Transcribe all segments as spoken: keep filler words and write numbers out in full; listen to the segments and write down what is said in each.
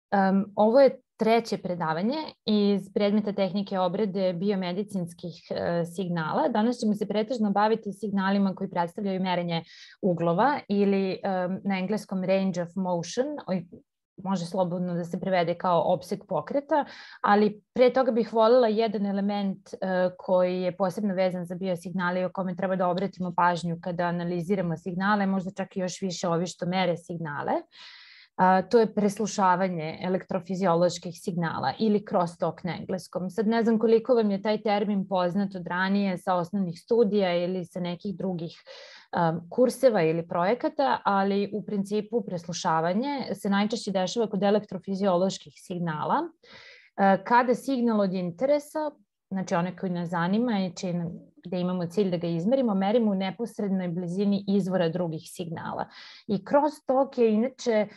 Um, ovo je treće predavanje iz predmeta tehnike obrade biomedicinskih uh, signala. Danas ćemo se pretežno baviti signalima koji predstavljaju merenje uglova ili um, na engleskom range of motion, može slobodno da se prevede kao opseg pokreta, ali pre toga bih voljela jedan element uh, koji je posebno vezan za biosignale i o kome treba da obratimo pažnju kada analiziramo signale, možda čak i još više ovi što mere signale. Uh, to je preslušavanje elektrofizioloških signala ili crosstalk na engleskom. Sad ne znam koliko vam je taj termin poznat od ranije sa osnovnih studija ili sa nekih drugih um, kurseva ili projekata, ali u principu preslušavanje se najčešće dešava kod elektrofizioloških signala. Uh, kada signal od interesa, znači one koji nas zanima i čini, gde imamo cilj da ga izmerimo, merimo u neposrednoj blizini izvora drugih signala. I crosstalk je inače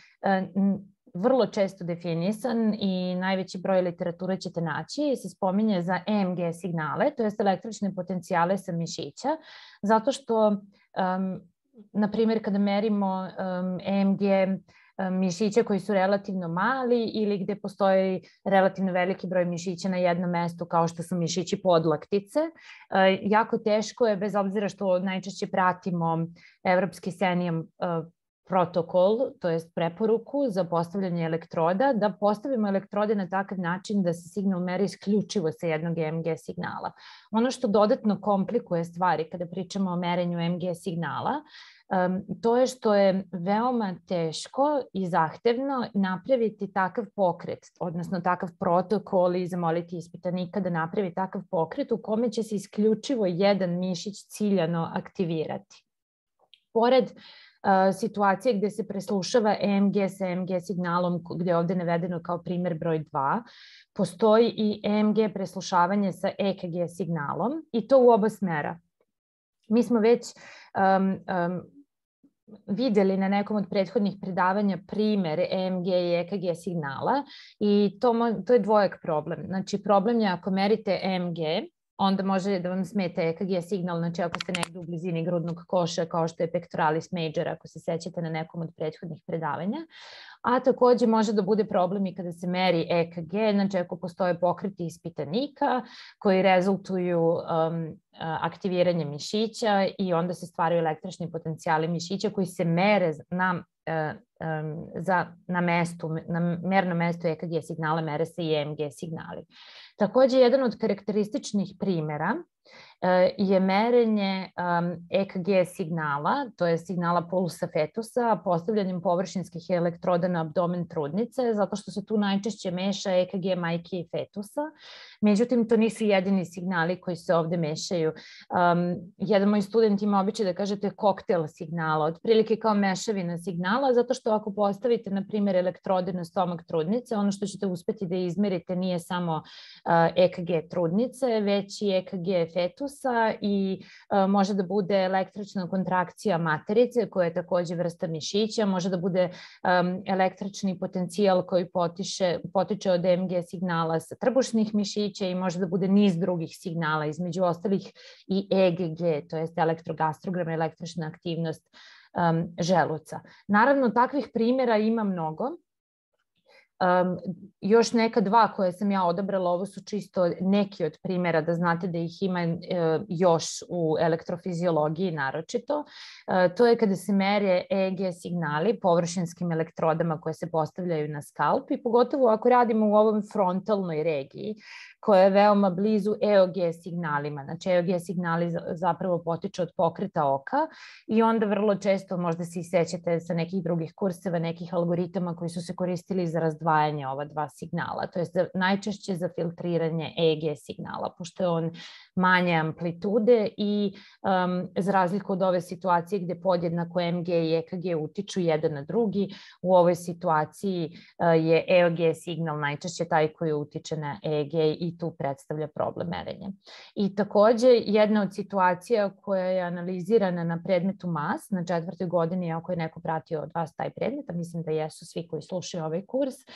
vrlo često definisan i najveći broj literature ćete naći, se spominje za E M G signale, to jest električne potencijale sa mišića, zato što, um, na primjer, kada merimo um, E M G mišića koji su relativno mali ili gde postoji relativno veliki broj mišića na jednom mestu kao što su mišići podlaktice. Jako teško je, bez obzira što najčešće pratimo evropski Senium protokol, to jest preporuku za postavljanje elektroda, da postavimo elektrode na takav način da se signal meri isključivo sa jednog E M G signala. Ono što dodatno komplikuje stvari kada pričamo o merenju E M G signala, Um, to je što je veoma teško i zahtevno napraviti takav pokret, odnosno takav protokol i zamoliti ispitanika da napravi takav pokret u kome će se isključivo jedan mišić ciljano aktivirati. Pored uh, situacije gde se preslušava E M G sa E M G signalom, gde je ovde navedeno kao primer broj dva, postoji i E M G preslušavanje sa E K G signalom i to u oba smera. Mi smo već um, um, videli na nekom od prethodnih predavanja primer E M G i E K G signala i to, to je dvojak problem. Znači problem je ako merite E M G, onda može da vam smeta E K G signal, znači ako ste negdje u blizini grudnog koša kao što je pectoralis major, ako se sećate na nekom od prethodnih predavanja. A takođe može da bude problem i kada se meri E K G, znači ako postoje pokreti ispitanika koji rezultuju um, aktiviranje mišića i onda se stvaraju električni potencijali mišića koji se mere na, um, za, na, mestu, na mernom mestu E K G signala, mere se i E M G signali. Takođe, jedan od karakterističnih primera je merenje E K G signala, to je signala pulsa fetusa, postavljanjem površinskih elektroda na abdomen trudnice, zato što se tu najčešće meša E K G majke i fetusa. Međutim, to nisu jedini signali koji se ovde mešaju. Um, jedan moj student ima običaj da kažete koktel signala, otprilike kao mešavina signala, zato što ako postavite, na primjer, elektrode na stomak trudnice, ono što ćete uspeti da izmerite nije samo uh, E K G trudnice, već i E K G fetusa i uh, može da bude električna kontrakcija materice, koja je takođe vrsta mišića, može da bude um, električni potencijal koji potiče, potiče od E M G signala sa trbušnih mišića i može da bude niz drugih signala, između ostalih i E G G, to je elektrogastrogram, električna aktivnost um, želuca. Naravno, takvih primjera ima mnogo. Um, još neka dva koje sam ja odabrala, ovo su čisto neki od primjera da znate da ih ima uh, još u elektrofiziologiji naročito. Uh, to je kada se mere E G signali površinskim elektrodama koje se postavljaju na skalp i pogotovo ako radimo u ovom frontalnoj regiji koja je veoma blizu E O G signalima. Znači E O G signali zapravo potiču od pokreta oka i onda vrlo često možda se i sećate sa nekih drugih kurseva, nekih algoritama koji su se koristili za razdvajanje ova dva signala, to je najčešće za filtriranje E G signala, pošto je on manje amplitude i um, za razliku od ove situacije gde podjednako E M G i E K G utiču jedan na drugi, u ovoj situaciji uh, je E O G signal najčešće taj koji utiče na E G i tu predstavlja problem merenja. I takođe jedna od situacija koja je analizirana na predmetu M A S na četvrtoj godini, ako je neko pratio od vas taj predmet, a mislim da jesu svi koji slušaju ovaj kurs,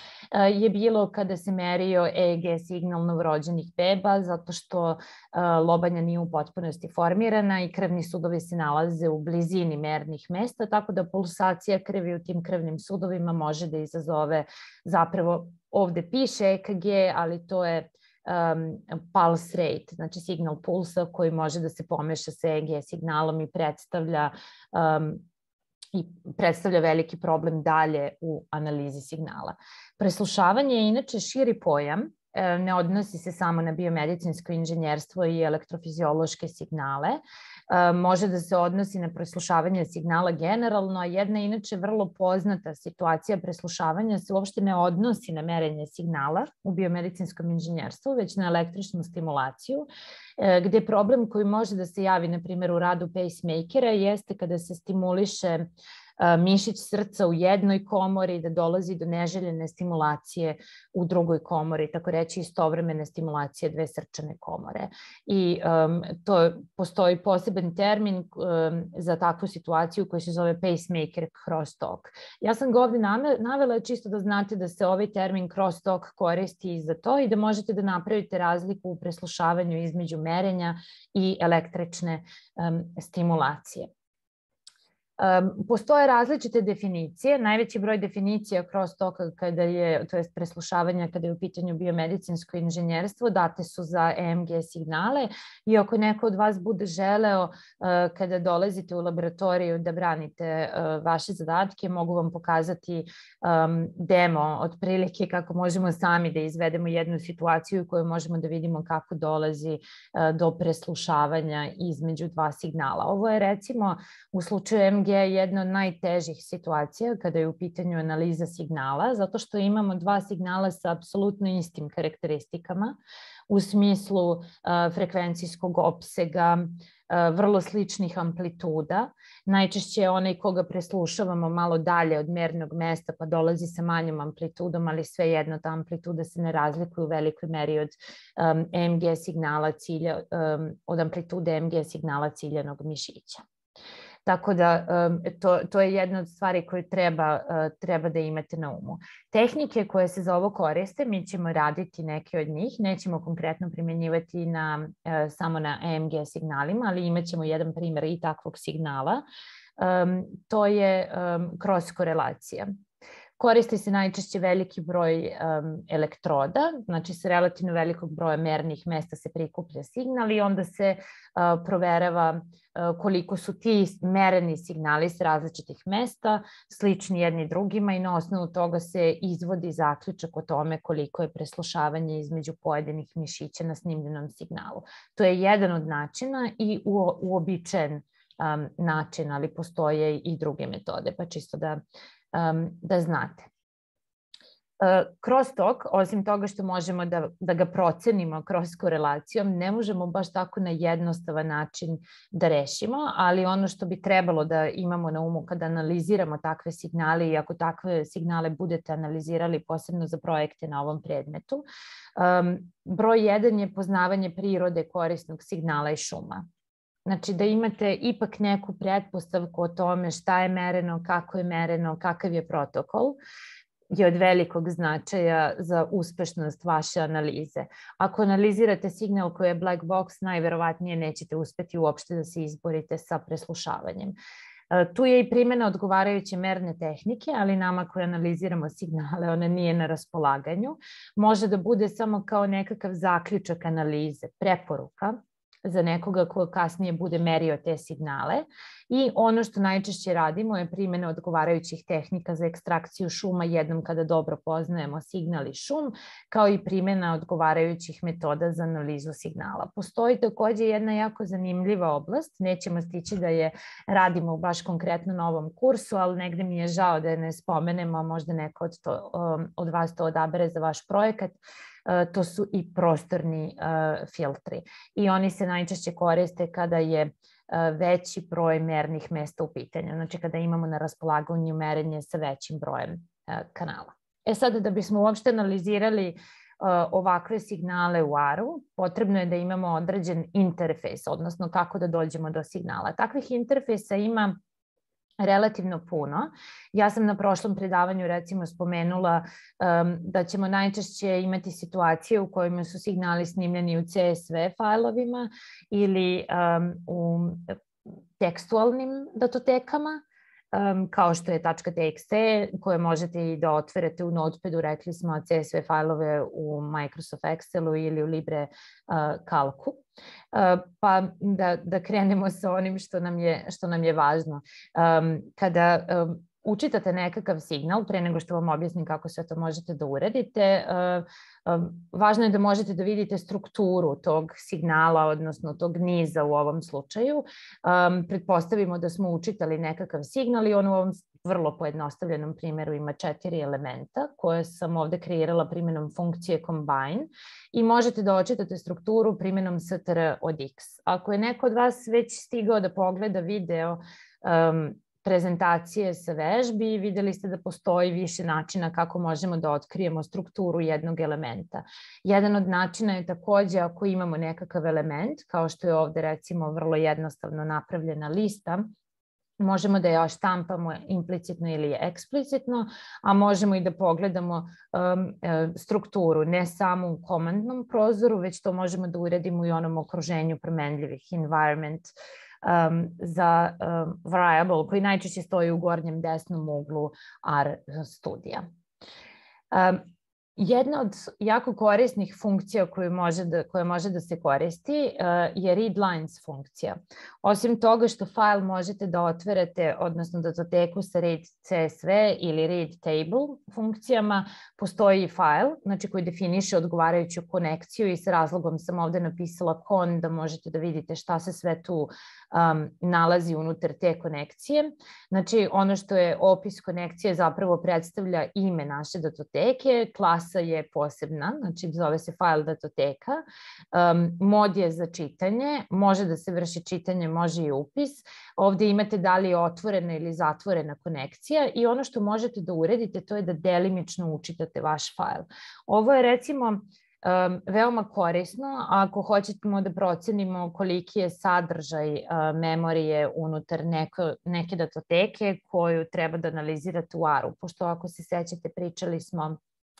je bilo kada se merio E E G signal novorođenih beba, zato što lobanja nije u potpunosti formirana i krvni sudovi se nalaze u blizini mernih mesta, tako da pulsacija krvi u tim krvnim sudovima može da izazove, zapravo ovde piše E K G, ali to je Um, pulse rate, znači signal pulsa koji može da se pomeša sa E E G signalom i predstavlja um, i predstavlja veliki problem dalje u analizi signala. Preslušavanje je inače širi pojam, ne odnosi se samo na biomedicinsko inženjerstvo i elektrofiziološke signale, može da se odnosi na preslušavanje signala generalno, a jedna inače vrlo poznata situacija preslušavanja se uopšte ne odnosi na merenje signala u biomedicinskom inženjerstvu, već na električnu stimulaciju, gde problem koji može da se javi, na primjer, u radu pacemakera jeste kada se stimuliše mišić srca u jednoj komori, da dolazi do neželjene stimulacije u drugoj komori, tako reći istovremene stimulacije dve srčane komore. I um, to postoji poseban termin um, za takvu situaciju koji se zove pacemaker crosstalk. Ja sam ga ovdje navela čisto da znate da se ovaj termin crosstalk koristi i za to i da možete da napravite razliku u preslušavanju između merenja i električne um, stimulacije. Um, postoje različite definicije, najveći broj definicija crosstalka kada je, to jest preslušavanja kada je u pitanju biomedicinsko inženjerstvo, date su za E M G signale i ako neko od vas bude želeo uh, kada dolazite u laboratoriju da branite uh, vaše zadatke, mogu vam pokazati um, demo otprilike kako možemo sami da izvedemo jednu situaciju u kojoj možemo da vidimo kako dolazi uh, do preslušavanja između dva signala. Ovo je recimo u slučaju E M G je jedna od najtežih situacija kada je u pitanju analiza signala, zato što imamo dva signala sa apsolutno istim karakteristikama u smislu uh, frekvencijskog opsega, uh, vrlo sličnih amplituda. Najčešće je onaj koga preslušavamo malo dalje od mernog mesta pa dolazi sa manjom amplitudom, ali svejedno ta amplituda se ne razlikuje u velikoj meri od um, E M G signala cilja, um, od amplitude E M G signala ciljanog mišića. Tako da to, to je jedna od stvari koju treba, treba da imate na umu. Tehnike koje se za ovo koriste, mi ćemo raditi neke od njih, nećemo konkretno primjenjivati na, samo na E M G signalima, ali imat ćemo jedan primjer i takvog signala. To je cross korelacija. Koristi se najčešće veliki broj um, elektroda, znači sa relativno velikog broja mernih mesta se prikuplja signal i onda se uh, proverava uh, koliko su ti mereni signali s različitih mesta slični jedni drugima i na osnovu toga se izvodi zaključak o tome koliko je preslušavanje između pojedinih mišića na snimljenom signalu. To je jedan od načina i u, uobičajen um, način, ali postoje i druge metode, pa čisto da Um, da znate. Uh, crosstalk, osim toga što možemo da, da ga procenimo kroz korelacijom, ne možemo baš tako na jednostavan način da rešimo, ali ono što bi trebalo da imamo na umu kada analiziramo takve signale i ako takve signale budete analizirali posebno za projekte na ovom predmetu, um, broj jedan je poznavanje prirode korisnog signala i šuma. Znači da imate ipak neku pretpostavku o tome šta je mereno, kako je mereno, kakav je protokol, je od velikog značaja za uspešnost vaše analize. Ako analizirate signal koji je black box, najverovatnije nećete uspeti uopšte da se izborite sa preslušavanjem. Tu je i primjena odgovarajuće merne tehnike, ali nama koji analiziramo signale, ona nije na raspolaganju. Može da bude samo kao nekakav zaključak analize, preporuka za nekoga ko kasnije bude merio te signale. I ono što najčešće radimo je primjena odgovarajućih tehnika za ekstrakciju šuma jednom kada dobro poznajemo signal i šum, kao i primjena odgovarajućih metoda za analizu signala. Postoji također jedna jako zanimljiva oblast, nećemo stići da je radimo baš konkretno na ovom kursu, ali negde mi je žao da je ne spomenemo, možda neko od, to, od vas to odabere za vaš projekat. To su i prostorni uh, filtri i oni se najčešće koriste kada je uh, veći broj mernih mesta u pitanju, znači kada imamo na raspolaganju merenje sa većim brojem uh, kanala. E sad, da bismo uopšte analizirali uh, ovakve signale u A R-u, potrebno je da imamo određen interfejs, odnosno kako da dođemo do signala. Takvih interfejsa ima relativno puno. Ja sam na prošlom predavanju recimo spomenula um, da ćemo najčešće imati situacije u kojima su signali snimljeni u C S V fajlovima ili um, u tekstualnim datotekama, um, kao što je .txt, koje možete i da otvorete u Notepadu, rekli smo, C S V fajlove u Microsoft Excelu ili u Libre uh, Calcu. Uh, pa da, da krenemo sa onim što nam je, što nam je važno. Um, kada um, učitate nekakav signal, pre nego što vam objasnim kako sve to možete da uradite, uh, um, važno je da možete da vidite strukturu tog signala, odnosno tog niza u ovom slučaju. Um, pretpostavimo da smo učitali nekakav signal i on u ovom vrlo pojednostavljenom primjeru ima četiri elementa koje sam ovde kreirala primjenom funkcije combine i možete da očitate strukturu primjenom str od x. Ako je neko od vas već stigao da pogleda video um, prezentacije sa vežbi, videli ste da postoji više načina kako možemo da otkrijemo strukturu jednog elementa. Jedan od načina je takođe ako imamo nekakav element, kao što je ovde recimo vrlo jednostavno napravljena lista, možemo da je oštampamo implicitno ili eksplicitno, a možemo i da pogledamo um, strukturu, ne samo u komandnom prozoru, već to možemo da uradimo i u onom okruženju promenljivih, environment, um, za um, variable, koji najčešće stoji u gornjem desnom uglu R studija. Um, Jedna od jako korisnih funkcija koju može da, koja može da se koristi uh, je read lines funkcija. Osim toga što fajl možete da otverete, odnosno datoteku sa read C S V ili read table funkcijama, postoji i fajl, znači koji definiše odgovarajuću konekciju i s razlogom sam ovde napisala kon da možete da vidite šta se sve tu um, nalazi unutar te konekcije. Znači ono što je opis konekcije zapravo predstavlja ime naše datoteke, klas je posebna, znači zove se file datoteka, um, mod je za čitanje, može da se vrši čitanje, može i upis. Ovde imate da li je otvorena ili zatvorena konekcija i ono što možete da uredite to je da delimično učitate vaš fajl. Ovo je recimo um, veoma korisno ako hoćemo da procenimo koliki je sadržaj uh, memorije unutar neko, neke datoteke koju treba da analizirate u R-u, pošto ako se sećate pričali smo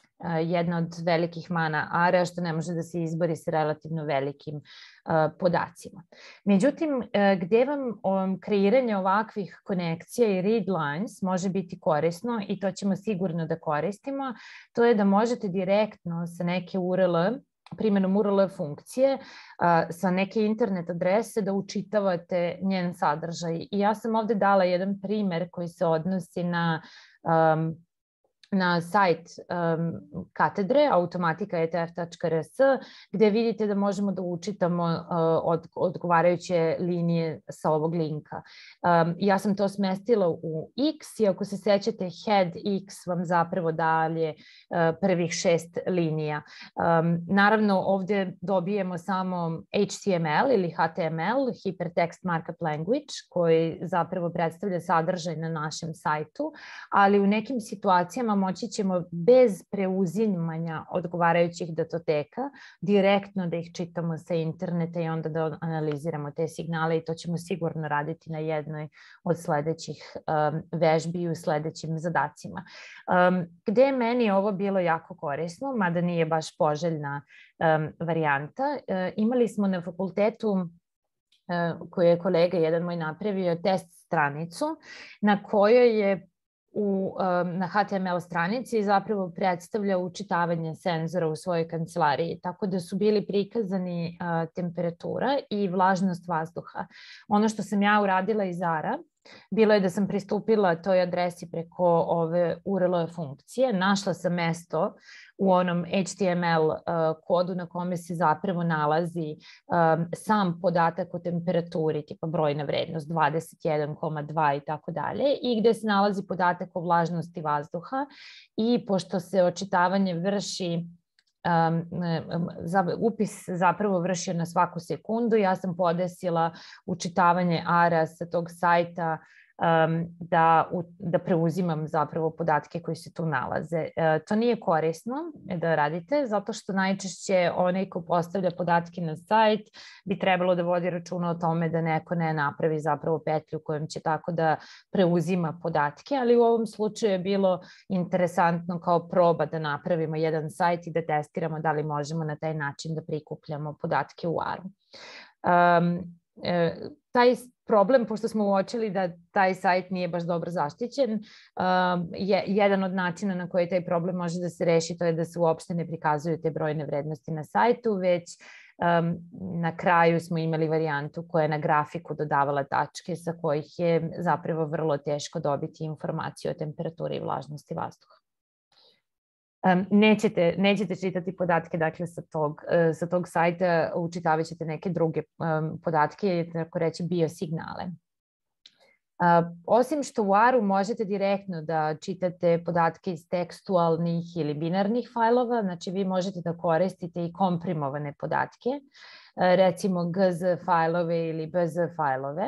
jedna od velikih mana R-a što ne može da se izbori sa relativno velikim uh, podacima. Međutim, uh, gde vam um, kreiranje ovakvih konekcija i read lines može biti korisno i to ćemo sigurno da koristimo, to je da možete direktno sa neke U R L primjenom U R L funkcije uh, sa neke internet adrese da učitavate njen sadržaj. I ja sam ovde dala jedan primer koji se odnosi na um, na sajt um, katedre automatika e t f tačka r s gde vidite da možemo da učitamo uh, od, odgovarajuće linije sa ovog linka. Um, ja sam to smestila u X i ako se sećate head X vam zapravo dalje uh, prvih šest linija. Um, naravno ovde dobijemo samo H T M L ili H T M L, Hypertext Markup Language, koji zapravo predstavlja sadržaj na našem sajtu, ali u nekim situacijama moći ćemo bez preuzimanja odgovarajućih datoteka direktno da ih čitamo sa interneta i onda da analiziramo te signale i to ćemo sigurno raditi na jednoj od sledećih um, vežbi i u sledećim zadacima. Um, gde je meni ovo bilo jako korisno, mada nije baš poželjna um, varijanta, uh, imali smo na fakultetu uh, koju je kolega jedan moj napravio test stranicu na kojoj je U, na H T M L stranici zapravo predstavlja učitavanje senzora u svojoj kancelariji, tako da su bili prikazani a, temperatura i vlažnost vazduha. Ono što sam ja uradila iz R-a bilo je da sam pristupila toj adresi preko ove U R L funkcije, našla sam mesto u onom H T M L uh, kodu na kome se zapravo nalazi um, sam podatak o temperaturi, tipa brojna vrednost dvadeset jedan zarez dva i tako dalje, i gde se nalazi podatak o vlažnosti vazduha i pošto se očitavanje vrši Um, za, upis zapravo vršio na svaku sekundu. Ja sam podesila učitavanje R-a sa tog sajta um, da, u, da preuzimam zapravo podatke koji se tu nalaze. Uh, to nije korisno da radite, zato što najčešće onaj ko postavlja podatke na sajt bi trebalo da vodi računa o tome da neko ne napravi zapravo petlju kojom će tako da preuzima podatke, ali u ovom slučaju je bilo interesantno kao proba da napravimo jedan sajt i da testiramo da li možemo na taj način da prikupljamo podatke u A R-u. Um, e, taj problem, pošto smo uočili da taj sajt nije baš dobro zaštićen, um, je jedan od načina na koji taj problem može da se reši, to je da se uopšte ne prikazuju te brojne vrednosti na sajtu, već um, na kraju smo imali varijantu koja je na grafiku dodavala tačke sa kojih je zapravo vrlo teško dobiti informaciju o temperaturi i vlažnosti vazduha. Um, nećete, nećete čitati podatke dakle, sa, tog, uh, sa tog sajta, učitavat ćete neke druge um, podatke, tako reći biosignale. Uh, osim što u A R-u možete direktno da čitate podatke iz tekstualnih ili binarnih fajlova, znači vi možete da koristite i komprimovane podatke, uh, recimo G Z fajlove ili B Z fajlove.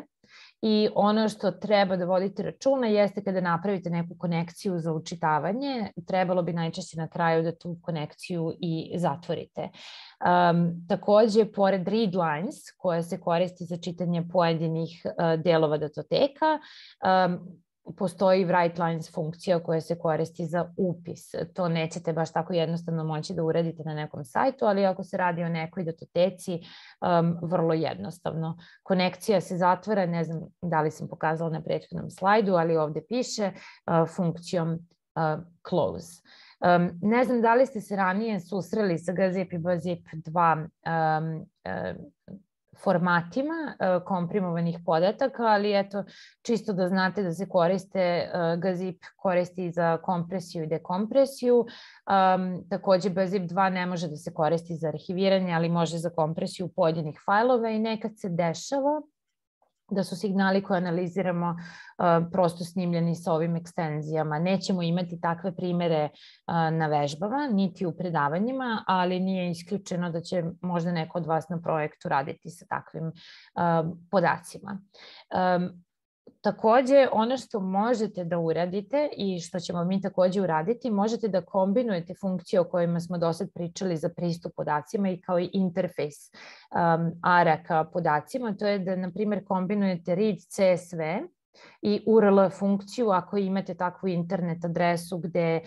I ono što treba da vodite računa jeste kada napravite neku konekciju za učitavanje, trebalo bi najčešće na kraju da tu konekciju i zatvorite. Um, takođe, pored read lines, koja se koristi za čitanje pojedinih uh, delova datoteka, um, postoji write lines funkcija koja se koristi za upis. To nećete baš tako jednostavno moći da uradite na nekom sajtu, ali ako se radi o nekoj datoteci, um, vrlo jednostavno. Konekcija se zatvara, ne znam da li sam pokazala na prethodnom slajdu, ali ovde piše uh, funkcijom uh, close. Um, ne znam da li ste se ranije susreli sa G zip i B zip dva um, uh, formatima uh, komprimovanih podataka, ali eto, čisto da znate da se koriste, uh, G zip koristi za kompresiju i dekompresiju, um, takođe B zip dva ne može da se koristi za arhiviranje, ali može za kompresiju pojedinih fajlova i nekad se dešava da su signali koje analiziramo uh, prosto snimljeni sa ovim ekstenzijama. Nećemo imati takve primere uh, na vežbama, niti u predavanjima, ali nije isključeno da će možda neko od vas na projektu raditi sa takvim uh, podacima. Um, Takođe, ono što možete da uradite i što ćemo mi takođe uraditi, možete da kombinujete funkcije o kojima smo do sad pričali za pristup podacima i kao i interfejs um, A R-a ka podacima. To je da, na primjer, kombinujete read C S V i U R L funkciju ako imate takvu internet adresu gde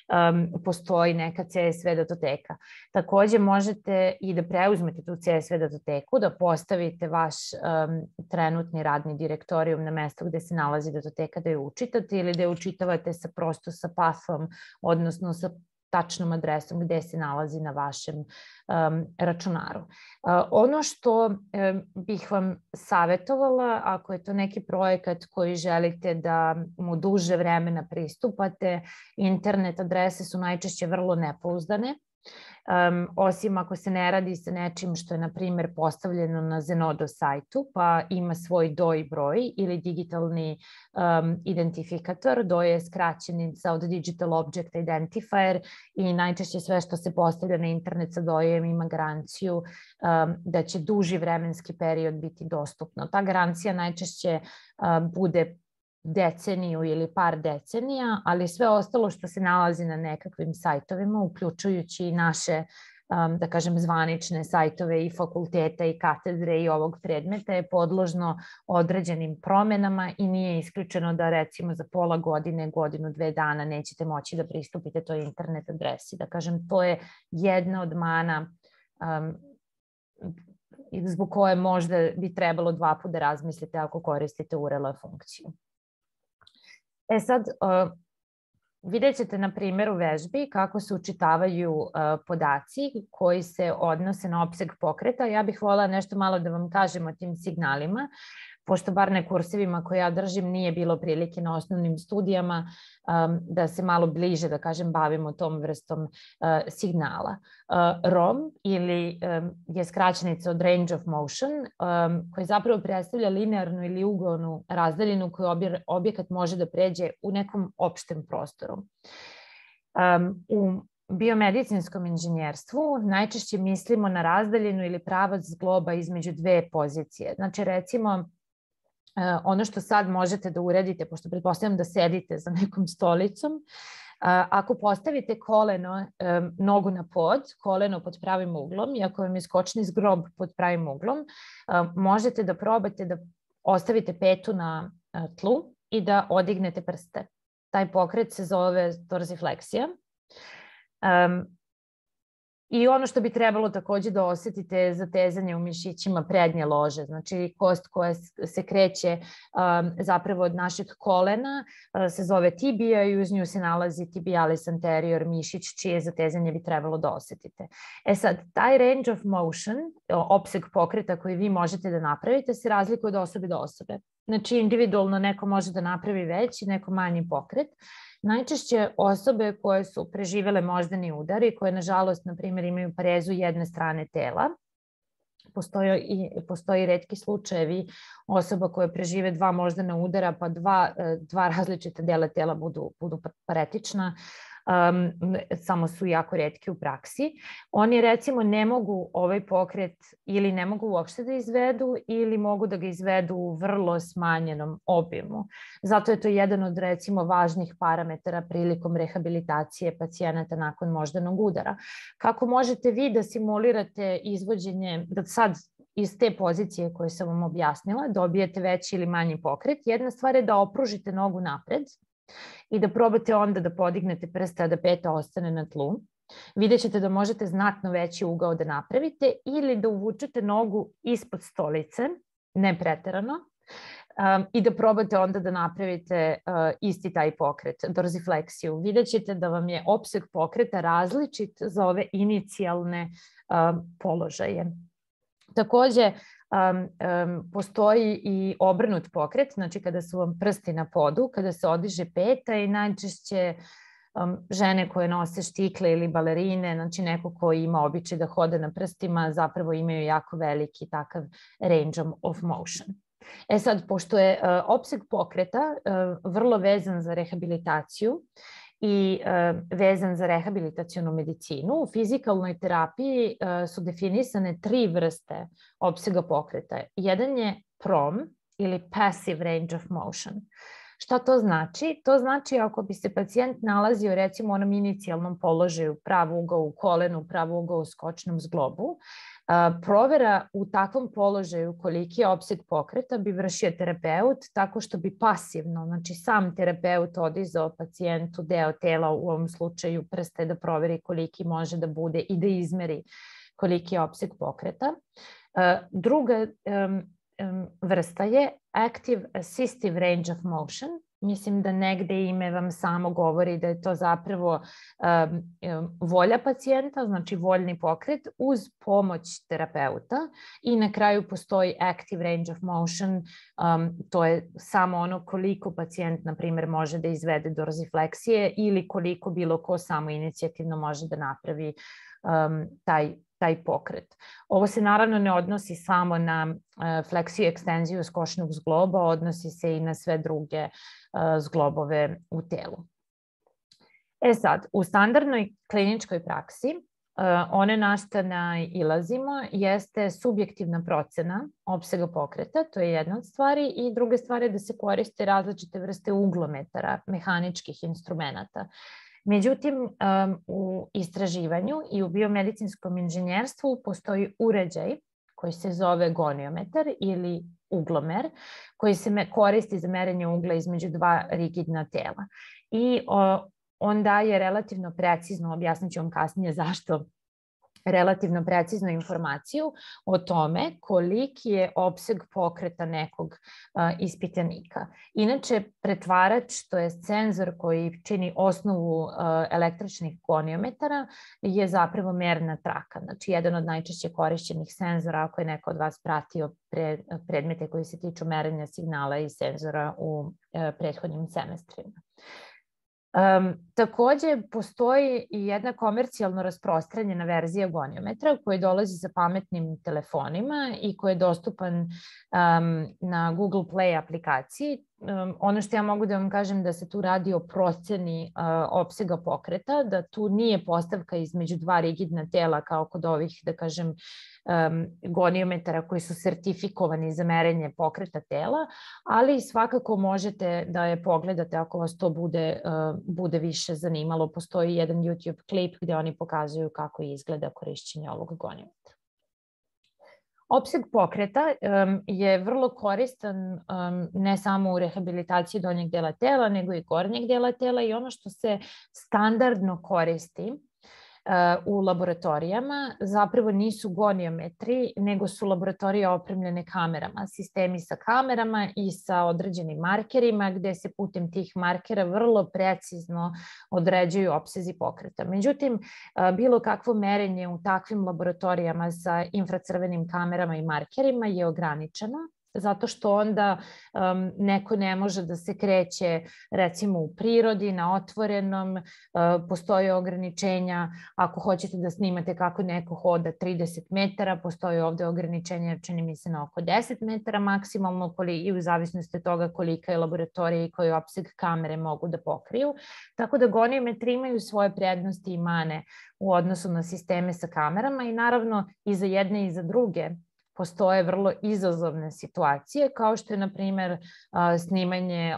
Um, postoji neka C S V datoteka. Takođe možete i da preuzmete tu C S V datoteku, da postavite vaš um, trenutni radni direktorijum na mesto gde se nalazi datoteka da je učitate ili da je učitavate sa, prosto sa pathom, odnosno sa tačnom adresom gde se nalazi na vašem um, računaru. Uh, ono što um, bih vam savjetovala, ako je to neki projekat koji želite da mu duže vremena pristupate, internet adrese su najčešće vrlo nepouzdane. Um, osim ako se ne radi sa nečim što je, na primjer, postavljeno na Zenodo sajtu, pa ima svoj D O I broj ili digitalni um, identifikator. D O I je skraćenica od Digital Object Identifier i najčešće sve što se postavlja na internet sa D O I-em ima garanciju um, da će duži vremenski period biti dostupno. Ta garancija najčešće um, bude deceniju ili par decenija, ali sve ostalo što se nalazi na nekakvim sajtovima, uključujući i naše, da kažem, zvanične sajtove i fakulteta i katedre i ovog predmeta, je podložno određenim promenama i nije isključeno da recimo za pola godine, godinu, dve dana nećete moći da pristupite toj internet adresi. Da kažem, to je jedna od mana um, zbog koje možda bi trebalo dva puta da razmislite ako koristite U R L funkciju. E sad, uh, vidjet ćete na primjeru vežbi kako se učitavaju uh, podaci koji se odnose na opseg pokreta. Ja bih voljela nešto malo da vam kažem o tim signalima, pošto bar na kursevima koje ja držim nije bilo prilike na osnovnim studijama um, da se malo bliže, da kažem, bavimo tom vrstom uh, signala. Uh, R O M ili um, je skraćenica od range of motion, um, koji zapravo predstavlja linearnu ili ugovnu razdaljinu koju obje, objekat može da pređe u nekom opštem prostoru. Um, u biomedicinskom inženjerstvu najčešće mislimo na razdaljinu ili pravac zgloba između dve pozicije. Znači, recimo, ono što sad možete da uradite, pošto pretpostavljam da sedite za nekom stolicom, ako postavite koleno, nogu na pod, koleno pod pravim uglom i ako vam je skočni zglob pod pravim uglom, možete da probate da ostavite petu na tlu i da odignete prste. Taj pokret se zove dorsifleksija. I ono što bi trebalo takođe da osetite je zatezanje u mišićima prednje lože, znači kost koja se kreće zapravo od našeg kolena se zove tibija i uz nju se nalazi tibialis anterior mišić čije zatezanje bi trebalo da osetite. E sad, taj range of motion, opseg pokreta koji vi možete da napravite se razlikuje od osobe do osobe. Znači individualno neko može da napravi veći, neko manji pokret. Najčešće osobe koje su preživele moždani udar i koje, nažalost, na primjer, imaju parezu jedne strane tela, postoje i, postoji retki slučajevi osoba koje prežive dva moždana udara, pa dva, dva različita dela tela budu, budu paretična, Um, samo su jako retki u praksi. Oni recimo ne mogu ovaj pokret ili ne mogu uopšte da izvedu ili mogu da ga izvedu u vrlo smanjenom obimu. Zato je to jedan od recimo važnih parametara prilikom rehabilitacije pacijenata nakon moždanog udara. Kako možete vi da simulirate izvođenje, da sad iz te pozicije koje sam vam objasnila dobijete veći ili manji pokret? Jedna stvar je da opružite nogu napred i da probate onda da podignete prste, a da peta ostane na tlu. Vidjet ćete da možete znatno veći ugao da napravite ili da uvučete nogu ispod stolice, ne preterano, um, i da probate onda da napravite uh, isti taj pokret, dorsifleksiju. Vidjet ćete da vam je opseg pokreta različit za ove inicijalne um, položaje. Takođe, Um, um, postoji i obrnut pokret, znači kada su vam prsti na podu, kada se odiže peta i najčešće um, žene koje nose štikle ili balerine, znači neko ko ima običaj da hoda na prstima, zapravo imaju jako veliki takav range of motion. E sad, pošto je uh, opseg pokreta uh, vrlo vezan za rehabilitaciju i uh, vezan za rehabilitacionu medicinu, u fizikalnoj terapiji uh, su definisane tri vrste opsega pokreta. Jedan je prom ili passive range of motion. Šta to znači? To znači ako bi se pacijent nalazio recimo u onom inicijalnom položaju, pravo ugao u kolenu, pravo ugao u skočnom zglobu, provera u takvom položaju koliki je opseg pokreta bi vršio terapeut tako što bi pasivno, znači sam terapeut odizao pacijentu deo tela, u ovom slučaju prste, da proveri koliki može da bude i da izmeri koliki je opseg pokreta. Druga vrsta je active assistive range of motion. Mislim da negde ime vam samo govori da je to zapravo um, volja pacijenta, znači voljni pokret uz pomoć terapeuta i na kraju postoji active range of motion, um, to je samo ono koliko pacijent, na primjer, može da izvede dorsifleksije ili koliko bilo ko samo inicijativno može da napravi um, taj taj pokret. Ovo se naravno ne odnosi samo na fleksiju i ekstenziju skočnog zgloba, odnosi se i na sve druge zglobove u telu. E sad, u standardnoj kliničkoj praksi one na šta nailazimo jeste subjektivna procena opsega pokreta, to je jedna od stvari, i druga stvar je da se koriste različite vrste uglometara, mehaničkih instrumenta. Međutim, u istraživanju i u biomedicinskom inženjerstvu postoji uređaj koji se zove goniometar ili uglomer, koji se koristi za merenje ugla između dva rigidna tela. I on daje relativno precizno, objasnit ću vam kasnije zašto, relativno preciznu informaciju o tome koliki je opseg pokreta nekog uh, ispitanika. Inače, pretvarač, to je senzor koji čini osnovu uh, električnih goniometara, je zapravo merna traka. Znači, jedan od najčešće korišćenih senzora, ako je neko od vas pratio pre, predmete koji se tiču merenja signala i senzora u uh, prethodnim semestrima. Um, takođe, postoji i jedna komercijalno rasprostranjena verzija goniometra koji dolazi sa pametnim telefonima i koji je dostupan um, na Google Play aplikaciji. Um, ono što ja mogu da vam kažem da se tu radi o proceni uh, opsega pokreta, da tu nije postavka između dva rigidna tela kao kod ovih, da kažem, um, goniometara koji su sertifikovani za merenje pokreta tela, ali svakako možete da je pogledate ako vas to bude, uh, bude više zanimalo. Postoji jedan YouTube klip gde oni pokazuju kako izgleda korišćenje ovog goniometra. Opseg pokreta um, je vrlo koristan um, ne samo u rehabilitaciji donjeg dela tela, nego i gornjeg dela tela i ono što se standardno koristi uh, u laboratorijama zapravo nisu goniometri, nego su laboratorije opremljene kamerama, sistemi sa kamerama i sa određenim markerima gde se putem tih markera vrlo precizno određuju opsezi pokreta. Međutim, uh, bilo kakvo merenje u takvim laboratorijama sa infracrvenim kamerama i markerima je ograničeno, zato što onda um, neko ne može da se kreće recimo u prirodi, na otvorenom, uh, postoje ograničenja. Ako hoćete da snimate kako neko hoda trideset metara, postoje ovde ograničenja, čini mi se na oko deset metara maksimalno i u zavisnosti od toga kolika je laboratorija i koji opseg kamere mogu da pokriju. Tako da goniometri imaju svoje prednosti i mane u odnosu na sisteme sa kamerama i naravno i za jedne i za druge postoje vrlo izazovne situacije, kao što je, na primer, snimanje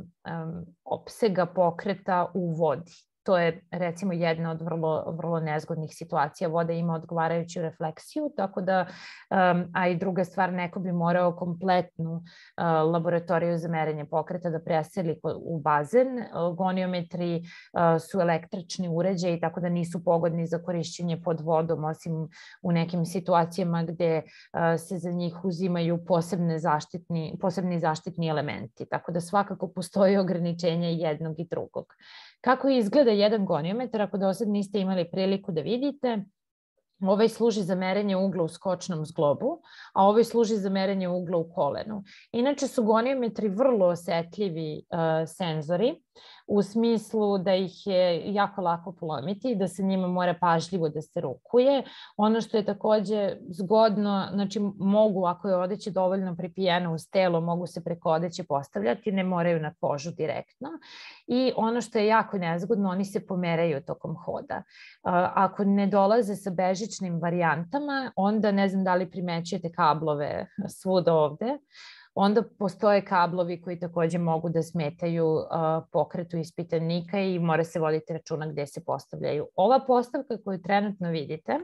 opsega pokreta u vodi. To je, recimo, jedna od vrlo, vrlo nezgodnih situacija. Voda ima odgovarajuću refleksiju, tako da, a i druga stvar, neko bi morao kompletnu laboratoriju za merenje pokreta da preseli u bazen. Goniometri su električni uređaji, tako da nisu pogodni za korišćenje pod vodom, osim u nekim situacijama gde se za njih uzimaju posebne zaštitni, posebni zaštitni elementi. Tako da svakako postoji ograničenje jednog i drugog. Kako izgleda jedan goniometar, ako do sad niste imali priliku da vidite, ovaj služi za merenje ugla u skočnom zglobu, a ovaj služi za merenje ugla u kolenu. Inače su goniometri vrlo osetljivi uh, senzori, u smislu da ih je jako lako polomiti, da se njima mora pažljivo da se rukuje. Ono što je takođe zgodno, znači mogu, ako je odeća dovoljno pripijena uz telo, mogu se preko odeće postavljati, ne moraju na kožu direktno. I ono što je jako nezgodno, oni se pomeraju tokom hoda. Ako ne dolaze sa bežičnim varijantama, onda ne znam da li primećujete kablove svuda ovde, onda postoje kablovi koji takođe mogu da smetaju uh, pokretu ispitanika i mora se voditi računa gde se postavljaju. Ova postavka koju trenutno vidite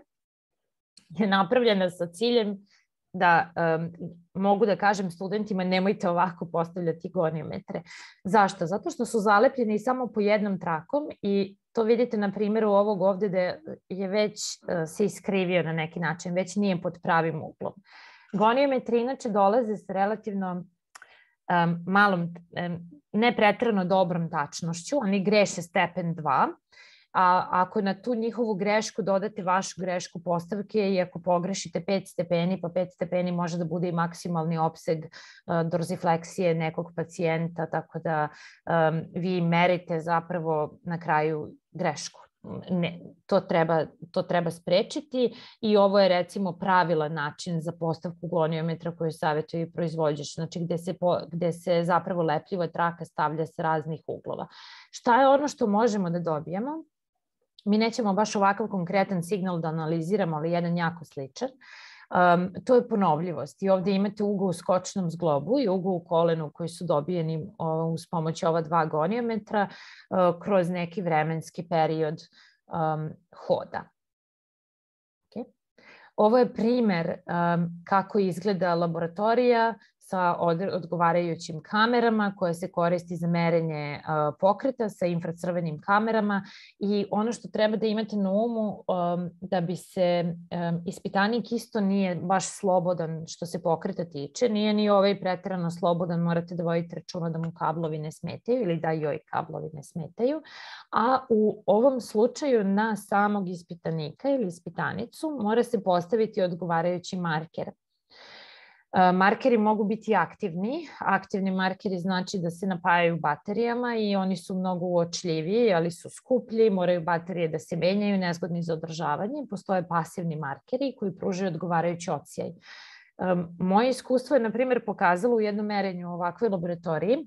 je napravljena sa ciljem da um, mogu da kažem studentima nemojte ovako postavljati goniometre. Zašto? Zato što su zalepljeni samo po jednom trakom i to vidite na primjeru ovog ovde da je već uh, se iskrivio na neki način, već nije pod pravim uglom. Goniometri inače dolaze s relativno um, malom, um, ne preterano dobrom tačnošću, oni greše stepen dva, a ako na tu njihovu grešku dodate vašu grešku postavke i ako pogrešite pet stepeni, pa pet stepeni može da bude i maksimalni opseg uh, dorzifleksije nekog pacijenta, tako da um, vi merite zapravo na kraju grešku. Ne, to treba, to treba sprečiti i ovo je recimo pravilan način za postavku goniometra koju savjetuje proizvođač, znači gde se, po, gde se zapravo lepljiva traka stavlja sa raznih uglova. Šta je ono što možemo da dobijemo? Mi nećemo baš ovakav konkretan signal da analiziramo, ali jedan jako sličan. Um, to je ponovljivost i ovde imate ugao u skočnom zglobu i ugao u kolenu koji su dobijeni uh, uz pomoć ova dva goniometra uh, kroz neki vremenski period um, hoda. Okay. Ovo je primer um, kako izgleda laboratorija sa odgovarajućim kamerama koje se koristi za merenje uh, pokreta sa infracrvenim kamerama i ono što treba da imate na umu um, da bi se um, ispitanik isto nije baš slobodan što se pokreta tiče, nije ni ovaj preterano slobodan, morate da vodite računa da mu kablovi ne smetaju ili da joj kablovi ne smetaju, a u ovom slučaju na samog ispitanika ili ispitanicu mora se postaviti odgovarajući marker. Markeri mogu biti aktivni. Aktivni markeri znači da se napajaju baterijama i oni su mnogo uočljiviji, ali su skuplji, moraju baterije da se menjaju, nezgodni za održavanje. Postoje pasivni markeri koji pružaju odgovarajući odsjaj. Moje iskustvo je, na primjer, pokazalo u jednom merenju u ovakvoj laboratoriji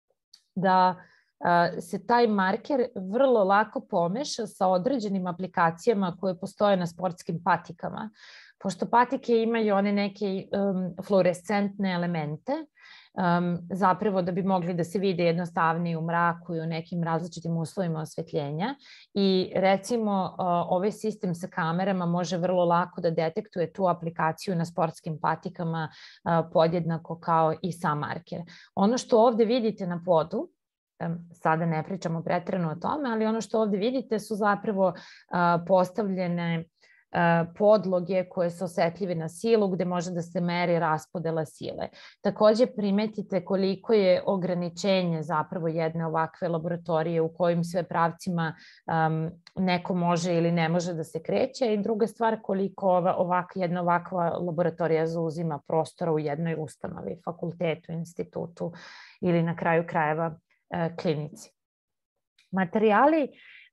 da se taj marker vrlo lako pomeša sa određenim aplikacijama koje postoje na sportskim patikama. Pošto patike imaju one neke um, fluorescentne elemente, um, zapravo da bi mogli da se vide jednostavnije u mraku i u nekim različitim uslovima osvetljenja. I recimo uh, ovaj sistem sa kamerama može vrlo lako da detektuje tu aplikaciju na sportskim patikama uh, podjednako kao i sam marker. Ono što ovde vidite na podu, sada ne pričamo preterano o tome, ali ono što ovde vidite su zapravo postavljene podloge koje su osetljive na silu, gde može da se meri raspodela sile. Takođe primetite koliko je ograničenje zapravo jedne ovakve laboratorije u kojim sve pravcima um, neko može ili ne može da se kreće, i druga stvar koliko ova, ovak, jedna ovakva laboratorija zauzima prostora u jednoj ustanovi, fakultetu, institutu ili na kraju krajeva klinici. Materijali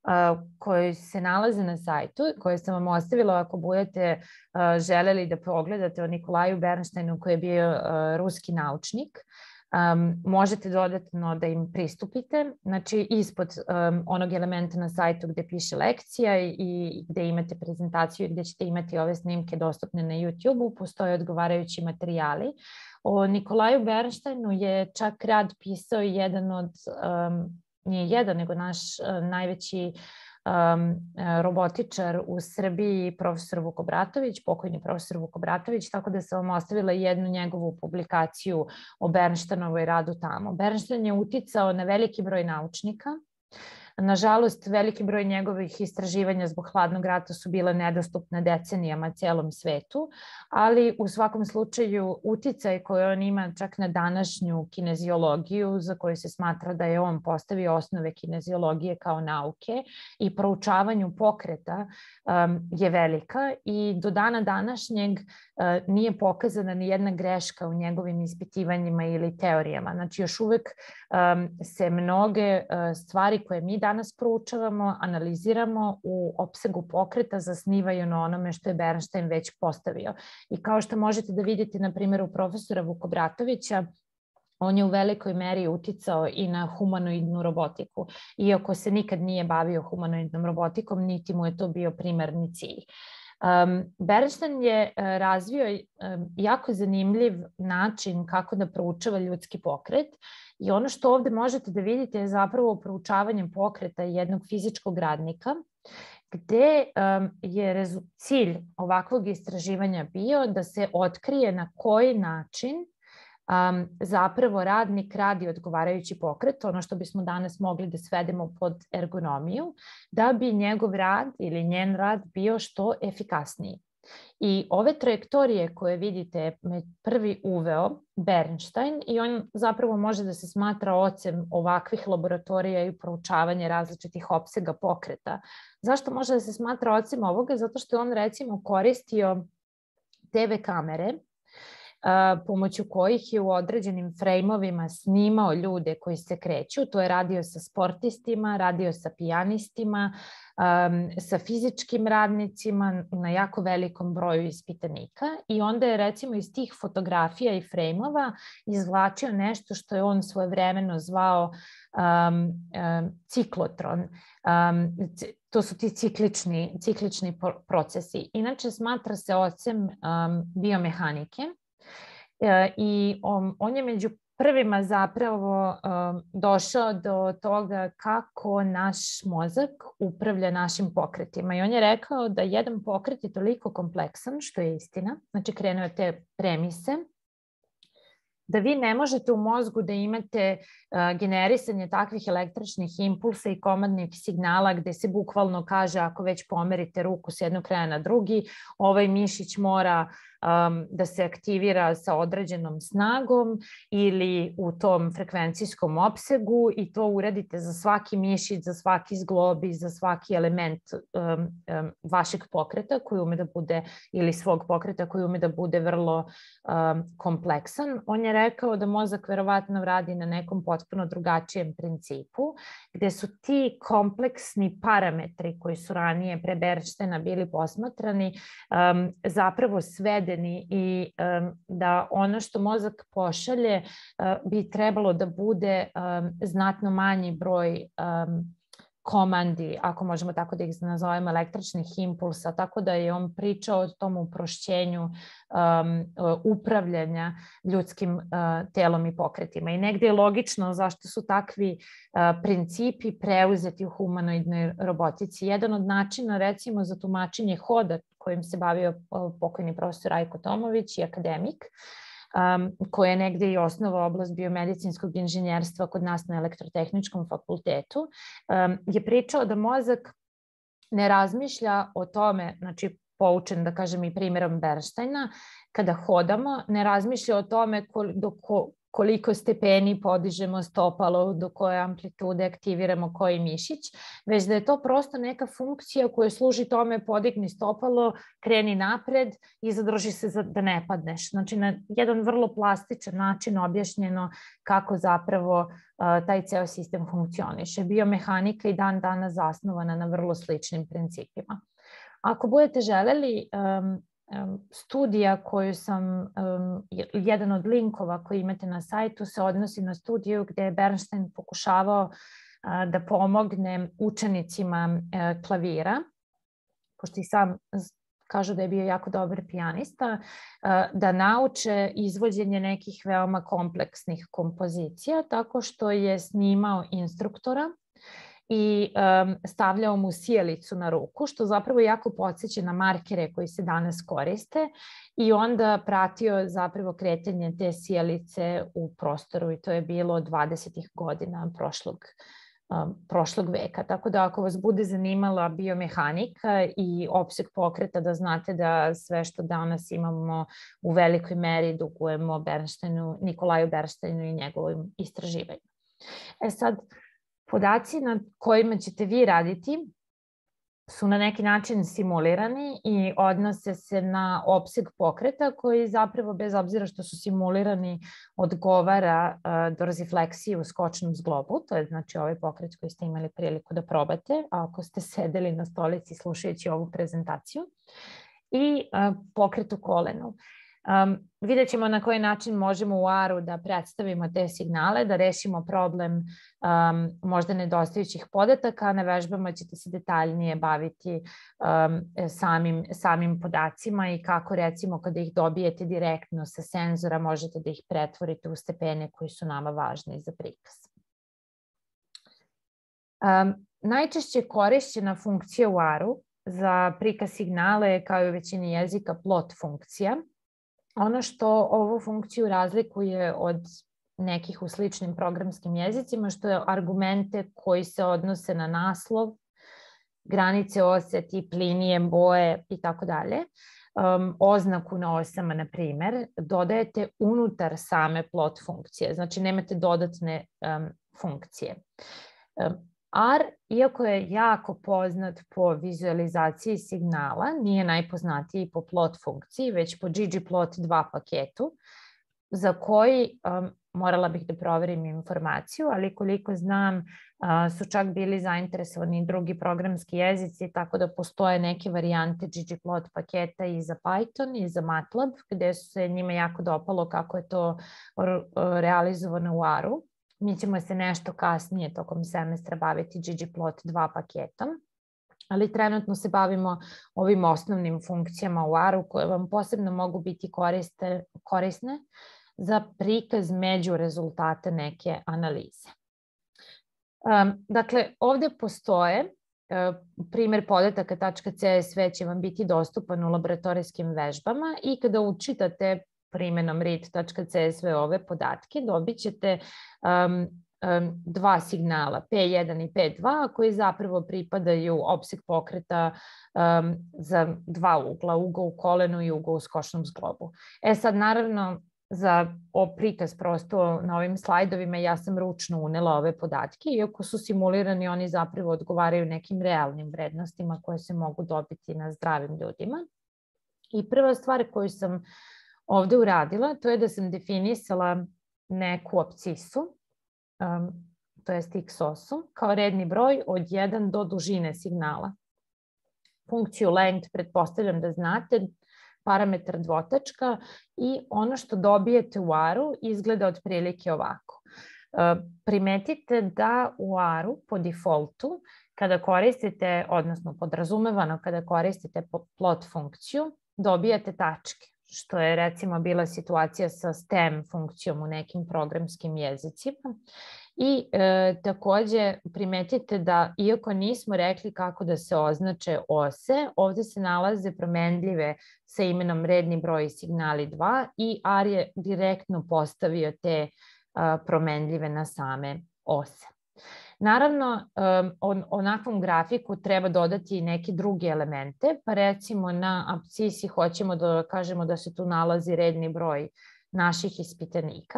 koji se nalaze na sajtu, koje sam vam ostavila ako budete želeli da pogledate o Nikolaju Bernsteinu koji je bio ruski naučnik, Um, možete dodatno da im pristupite. Znači, ispod um, onog elementa na sajtu gde piše lekcija i, i gde imate prezentaciju i gde ćete imati ove snimke dostupne na YouTube-u, postoje odgovarajući materijali. O Nikolaju Bernsteinu je čak rad pisao jedan od, um, nije jedan, nego naš uh, najveći Um, robotičar u Srbiji, profesor Vuk Obratović, pokojni profesor Vuk Obratović, tako da sam vam ostavila jednu njegovu publikaciju o Bernsteinovoj radu tamo. Bernstein je uticao na veliki broj naučnika. Nažalost, veliki broj njegovih istraživanja zbog hladnog rata su bile nedostupne decenijama celom svetu, ali u svakom slučaju uticaj koji on ima čak na današnju kineziologiju, za koju se smatra da je on postavio osnove kineziologije kao nauke, i proučavanju pokreta um, je velika, i do dana današnjeg uh, nije pokazana ni jedna greška u njegovim ispitivanjima ili teorijama. Znači, još uvek um, se mnoge uh, stvari koje mi danas proučavamo, analiziramo u opsegu pokreta, zasnivaju na onome što je Bernstein već postavio. I kao što možete da vidite na primjeru profesora Vuka Obratovića, on je u velikoj meri uticao i na humanoidnu robotiku. Iako se nikad nije bavio humanoidnom robotikom, niti mu je to bio primarni cilj. Um, Bernstein je uh, razvio um, jako zanimljiv način kako da proučava ljudski pokret, i ono što ovde možete da vidite je zapravo proučavanje pokreta jednog fizičkog radnika, gde um, je cilj ovakvog istraživanja bio da se otkrije na koji način Um, zapravo radnik radi odgovarajući pokret, ono što bismo danas mogli da svedemo pod ergonomiju, da bi njegov rad ili njen rad bio što efikasniji. I ove trajektorije koje vidite prvi uveo Bernstein, i on zapravo može da se smatra ocem ovakvih laboratorija i proučavanja različitih opsega pokreta. Zašto može da se smatra ocem ovoga? Zato što je on recimo koristio te ve kamere, pomoću kojih je u određenim frejmovima snimao ljude koji se kreću. To je radio sa sportistima, radio sa pijanistima, um, sa fizičkim radnicima na jako velikom broju ispitanika, i onda je recimo iz tih fotografija i frejmova izvlačio nešto što je on svojevremeno zvao um, um, ciklotron. Um, to su ti ciklični, ciklični procesi. Inače, smatra se ocem um, biomehanike. I on, on je među prvima zapravo um, došao do toga kako naš mozak upravlja našim pokretima. I on je rekao da jedan pokret je toliko kompleksan, što je istina, znači krenuo od te premise, da vi ne možete u mozgu da imate uh, generisanje takvih električnih impulsa i komandnih signala gde se bukvalno kaže ako već pomerite ruku s jednog kraja na drugi, ovaj mišić mora um, da se aktivira sa određenom snagom ili u tom frekvencijskom opsegu, i to uradite za svaki mišić, za svaki zglob i za svaki element um, um, vašeg pokreta koji ume da bude, ili svog pokreta koji ume da bude vrlo um, kompleksan. On je rekao da mozak verovatno radi na nekom potpuno drugačijem principu, gde su ti kompleksni parametri koji su ranije pre Bernsteina bili posmatrani um, zapravo svedeni, i um, da ono što mozak pošalje uh, bi trebalo da bude um, znatno manji broj um, komandi, ako možemo tako da ih nazovemo, električnih impulsa, tako da je on pričao o tom uprošćenju um, upravljanja ljudskim uh, telom i pokretima. I negdje je logično zašto su takvi uh, principi preuzeti u humanoidnoj robotici. Jedan od načina, recimo, za tumačenje hoda kojim se bavio pokojni profesor Rajko Tomović i akademik, Um, koja je negde i osnova oblast biomedicinskog inženjerstva kod nas na elektrotehničkom fakultetu, um, je pričao da mozak ne razmišlja o tome, znači poučen, da kažem, i primjerom Bernsteina, kada hodamo, ne razmišlja o tome koliko, koliko stepeni podižemo stopalo, do koje amplitude aktiviramo koji mišić, već da je to prosto neka funkcija koja služi tome podigni stopalo, kreni napred i zadrži se da ne padneš. Znači, na jedan vrlo plastičan način objašnjeno kako zapravo uh, taj ceo sistem funkcioniše. Biomehanika i dan danas zasnovana na vrlo sličnim principima. Ako budete želeli, um, studija koju sam, um, jedan od linkova koji imate na sajtu se odnosi na studiju gde je Bernstein pokušavao uh, da pomogne učenicima uh, klavira, pošto i sam kažu da je bio jako dobar pijanista, uh, da nauče izvođenje nekih veoma kompleksnih kompozicija tako što je snimao instruktora i um, stavljao mu sijalicu na ruku, što zapravo jako podsjeća na markere koji se danas koriste, i onda pratio zapravo kretanje te sijalice u prostoru, i to je bilo dvadesetih godina prošlog, um, prošlog veka. Tako da ako vas bude zanimala biomehanika i opseg pokreta, da znate da sve što danas imamo u velikoj meri dugujemo Bernsteinu, Nikolaju Bernsteinu i njegovim istraživanju. E sad, podaci na kojima ćete vi raditi su na neki način simulirani i odnose se na opseg pokreta koji zapravo, bez obzira što su simulirani, odgovara uh, dorsifleksiji u skočnom zglobu. To je znači ovaj pokret koji ste imali priliku da probate, ako ste sedeli na stolici slušajući ovu prezentaciju, i uh, pokret u kolenu. Um, vidjet ćemo na koji način možemo u A R-u da predstavimo te signale, da rešimo problem um, možda nedostajućih podataka. Na vežbama ćete se detaljnije baviti um, samim, samim podacima i kako, recimo, kada ih dobijete direktno sa senzora, možete da ih pretvorite u stepene koji su nama važni za prikaz. Um, najčešće korišćena funkcija u A R-u za prikaz signala je, kao i u većini jezika, plot funkcija. Ono što ovu funkciju razlikuje od nekih u sličnim programskim jezicima, što je argumente koji se odnose na naslov, granice ose, tip linije, boje i tako dalje, oznaku na osama, na primer, dodajete unutar same plot funkcije. Znači, nemate dodatne um, funkcije. Um, A R, iako je jako poznat po vizualizaciji signala, nije najpoznatiji po plot funkciji, već po ggplot dva paketu, za koji um, morala bih da proverim informaciju, ali koliko znam uh, su čak bili zainteresovani i drugi programski jezici, tako da postoje neke varijante ggplot paketa i za Python i za MATLAB, gde su se njima jako dopalo kako je to realizovano u A R-u. Mi ćemo se nešto kasnije tokom semestra baviti ggplot dva paketom, ali trenutno se bavimo ovim osnovnim funkcijama u A R-u koje vam posebno mogu biti koriste, korisne za prikaz među rezultata neke analize. Um, dakle, ovde postoje uh, primjer podataka.csv će vam biti dostupan u laboratorijskim vežbama i kada učitate primjenom read.csv ove podatke, dobit ćete um, um, dva signala, P jedan i P dva, koji zapravo pripadaju opseg pokreta um, za dva ugla, ugao u kolenu i ugao u skočnom zglobu. E sad, naravno, za prikaz prosto na ovim slajdovima ja sam ručno unela ove podatke, iako su simulirani, oni zapravo odgovaraju nekim realnim vrednostima koje se mogu dobiti na zdravim ljudima. I prva stvar koju sam ovde uradila, to je da sam definisala neku apcisu, um, to jest x osu, kao redni broj od jedan do dužine signala. Funkciju length pretpostavljam da znate, parametar dvotačka, i ono što dobijete u A R-u izgleda otprilike ovako. Primetite da u A-u po defaultu, kada koristite, odnosno podrazumevano kada koristite plot funkciju, dobijate tačke, što je recimo bila situacija sa stem funkcijom u nekim programskim jezicima. I e, takođe primetite da iako nismo rekli kako da se označe ose, ovde se nalaze promenljive sa imenom redni broj signali dva i A R je direktno postavio te a, promenljive na same ose. Naravno, on, onakvom grafiku treba dodati i neke druge elemente, pa recimo na apsisi hoćemo da kažemo da se tu nalazi redni broj naših ispitanika,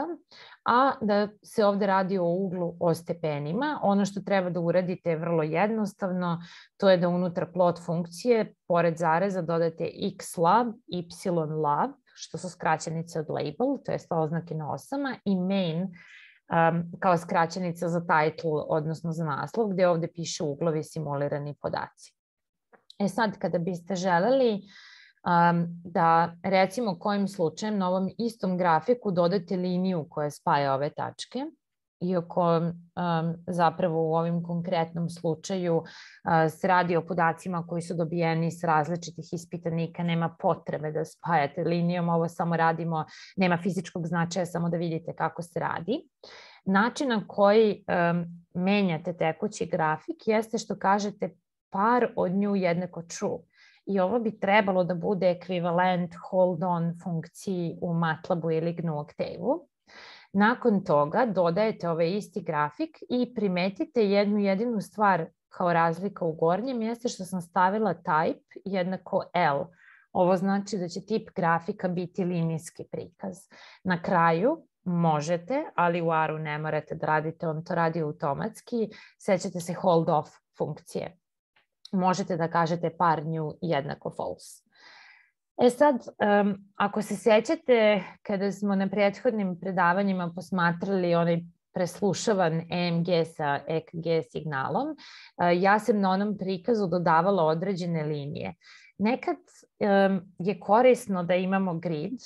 a da se ovde radi o uglu o stepenima. Ono što treba da uradite je vrlo jednostavno, to je da unutar plot funkcije, pored zareza, dodate xlab, ylab, što su skraćenice od label, to je oznake na osama, i main, Um, kao skraćenica za title, odnosno za naslov, gde ovde piše uglovi simulirani podaci. E sad, kada biste želeli um, da recimo kojim slučajem na ovom istom grafiku dodate liniju koja spaja ove tačke, iako um, zapravo u ovim konkretnom slučaju uh, se radi o podacima koji su dobijeni s različitih ispitanika, nema potrebe da spajate linijom, ovo samo radimo, nema fizičkog značaja, samo da vidite kako se radi. Način na koji um, menjate tekući grafik jeste što kažete par od nju jednako true. I ovo bi trebalo da bude ekvivalent hold on funkciji u MATLAB-u ili G N U Octave-u. Nakon toga dodajete ovaj isti grafik i primetite jednu jedinu stvar kao razlika u gornjem, jeste što sam stavila type jednako L. Ovo znači da će tip grafika biti linijski prikaz. Na kraju možete, ali u A R-u ne morate da radite, on to radi automatski, sećate se hold off funkcije. Možete da kažete par nju jednako false. E sad, um, ako se sećate, kada smo na prethodnim predavanjima posmatrali onaj preslušavan E M G sa E K G signalom, uh, ja sam na onom prikazu dodavala određene linije. Nekad um, je korisno da imamo grid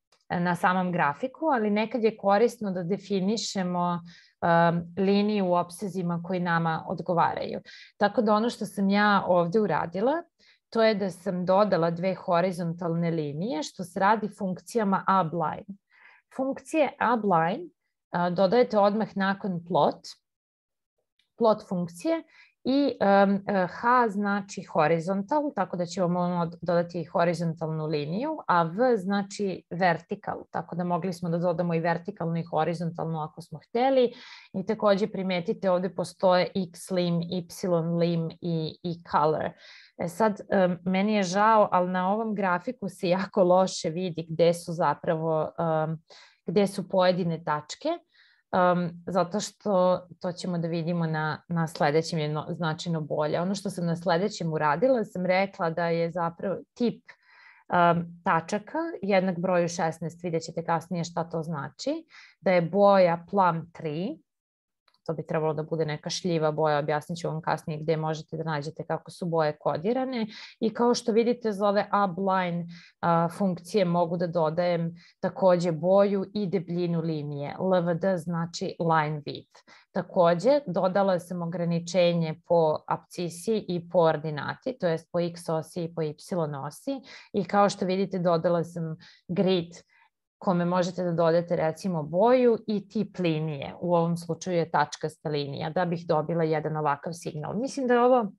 na samom grafiku, ali nekad je korisno da definišemo um, liniju u opsezima koji nama odgovaraju. Tako da ono što sam ja ovde uradila, to je da sam dodala dve horizontalne linije, što se radi funkcijama abline. Funkcije abline uh, dodajete odmah nakon plot, plot funkcije, i um, H znači horizontal, tako da ćemo dodati horizontalnu liniju, a V znači vertical, tako da mogli smo da dodamo i vertikalnu i horizontalnu ako smo hteli. I takođe primetite ovde postoje xlim, ylim i, i color. E sad, um, meni je žao, ali na ovom grafiku se jako loše vidi gde su zapravo, um, gde su pojedine tačke. Um, zato što to ćemo da vidimo na, na sledećem je no, značajno bolje. Ono što sam na sledećem uradila, sam rekla da je zapravo tip um, tačaka jednak broju šesnaest, vidjet ćete kasnije šta to znači, da je boja plum tri, to bi trebalo da bude neka šljiva boja, objasnit ću vam kasnije gde možete da nađete kako su boje kodirane, i kao što vidite za ove abline a, funkcije mogu da dodajem takođe boju i debljinu linije. L V D znači line width. Takođe dodala sam ograničenje po apsisi i po ordinati, to jest po x osi i po y osi, i kao što vidite dodala sam grid kome možete da dodate recimo boju i tip linije. U ovom slučaju je tačkasta linija, da bih dobila jedan ovakav signal. Mislim da je ovo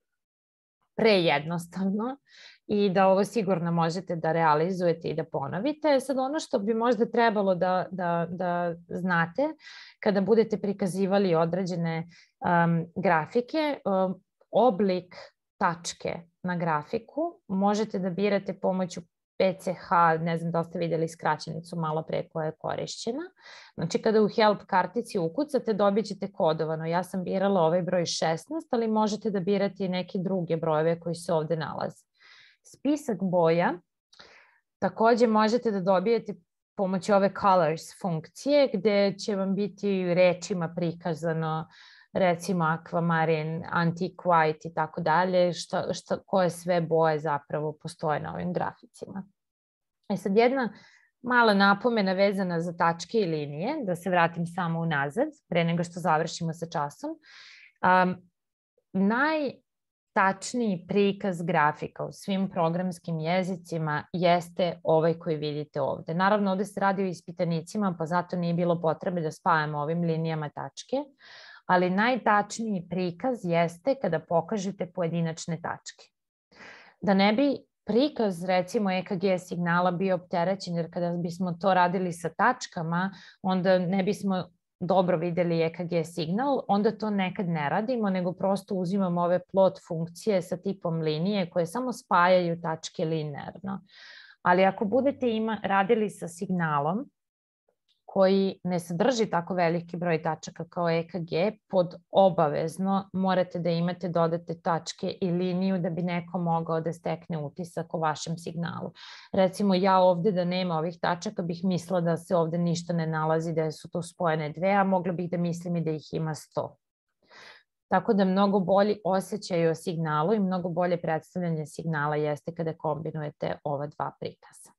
prejednostavno i da ovo sigurno možete da realizujete i da ponovite. Sad ono što bi možda trebalo da, da, da znate kada budete prikazivali određene um, grafike, um, oblik tačke na grafiku možete da birate pomoću P C H, ne znam da ste vidjeli skraćenicu malo pre koja je korišćena. Znači kada u help kartici ukucate dobit ćete kodovano. Ja sam birala ovaj broj šesnaest, ali možete da birate i neke druge brojeve koji se ovde nalaze. Spisak boja takođe možete da dobijete pomoću ove colors funkcije gde će vam biti rečima prikazano recimo aquamarin, antique white i tako dalje, šta, šta, koje sve boje zapravo postoje na ovim graficima. E sad jedna Mala napomena vezana za tačke i linije, da se vratim samo unazad, pre nego što završimo sa časom. Um, najtačniji prikaz grafika u svim programskim jezicima jeste ovaj koji vidite ovde. Naravno, ovde se radi o ispitanicima, pa zato nije bilo potrebe da spajamo ovim linijama tačke, ali najtačniji prikaz jeste kada pokažete pojedinačne tačke. Da ne bi prikaz, recimo, E K G signala bio opterećen, jer kada bismo to radili sa tačkama, onda ne bismo dobro videli E K G signal, onda to nekad ne radimo, nego prosto uzimamo ove plot funkcije sa tipom linije koje samo spajaju tačke linearno. Ali ako budete ima, radili sa signalom koji ne sadrži tako veliki broj tačaka kao E K G, pod obavezno morate da imate dodate tačke i liniju da bi neko mogao da stekne utisak o vašem signalu. Recimo, ja ovde da nema ovih tačaka bih mislila da se ovde ništa ne nalazi, da su to spojene dve, a mogla bih da mislim i da ih ima sto. Tako da mnogo bolji osjećaj o signalu i mnogo bolje predstavljanje signala jeste kada kombinujete ova dva prikaza.